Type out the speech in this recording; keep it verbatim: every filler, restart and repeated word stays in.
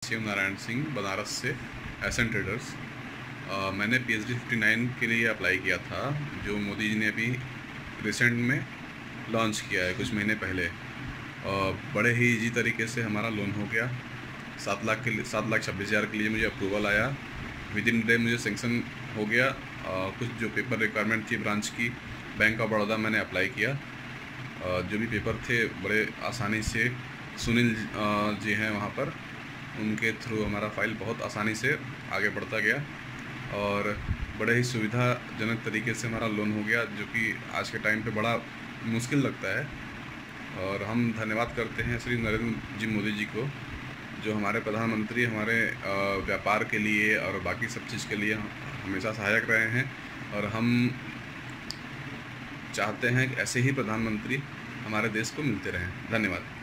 शिव नारायण सिंह, बनारस से एसन ट्रेडर्स। आ, मैंने P H D fifty nine के लिए अप्लाई किया था, जो मोदी जी ने अभी रिसेंट में लॉन्च किया है कुछ महीने पहले। आ, बड़े ही इजी तरीके से हमारा लोन हो गया। सात लाख के लिए सात लाख छब्बीस हज़ार के लिए मुझे अप्रूवल आया। विद इन डे मुझे सेंक्शन हो गया। आ, कुछ जो पेपर रिक्वायरमेंट थी ब्रांच की, बैंक ऑफ बड़ौदा मैंने अप्लाई किया। आ, जो भी पेपर थे बड़े आसानी से सुनील जी हैं वहाँ पर, उनके थ्रू हमारा फ़ाइल बहुत आसानी से आगे बढ़ता गया और बड़े ही सुविधाजनक तरीके से हमारा लोन हो गया, जो कि आज के टाइम पे बड़ा मुश्किल लगता है। और हम धन्यवाद करते हैं श्री नरेंद्र जी मोदी जी को, जो हमारे प्रधानमंत्री हमारे व्यापार के लिए और बाकी सब चीज़ के लिए हमेशा सहायक रहे हैं। और हम चाहते हैं कि ऐसे ही प्रधानमंत्री हमारे देश को मिलते रहें। धन्यवाद।